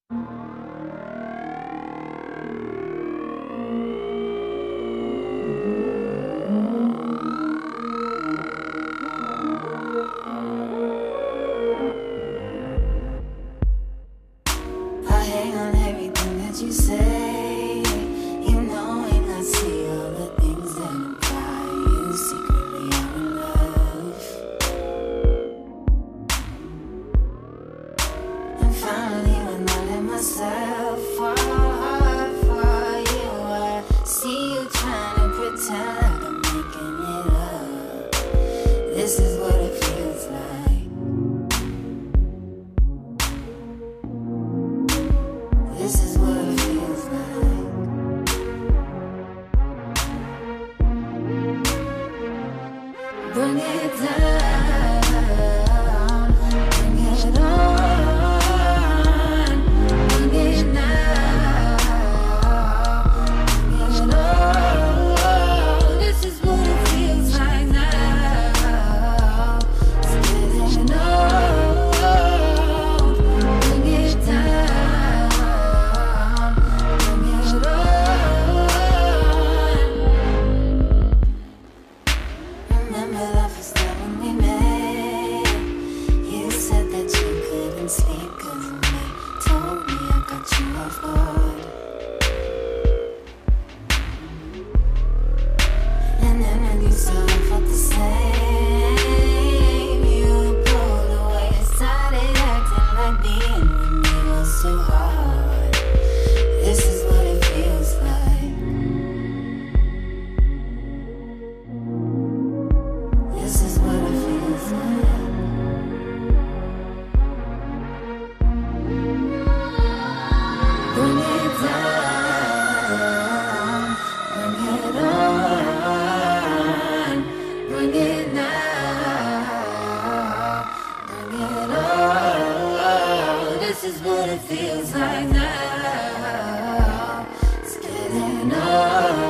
hang on everything that you say. You knowing I see all the things that imply you secretly are in love. And finally when I let myself fall hard for you, I see you trying to pretend like I'm making it up. This is what it feels like. This is what it feels like. Bring it down, bring it on, bring it now, bring it on. This is what it feels like now. It's getting old. Bring it down. Remember the first time when we met, you said that you couldn't sleep 'cause of me. Told me I got you off guard. And then when you saw I felt the same, you pulled away and started acting like being with me was too hard. This is what it feels like. This is what it feels like. Bring it down, bring it on, bring it now, bring it on. This is what it feels like now. It's getting old.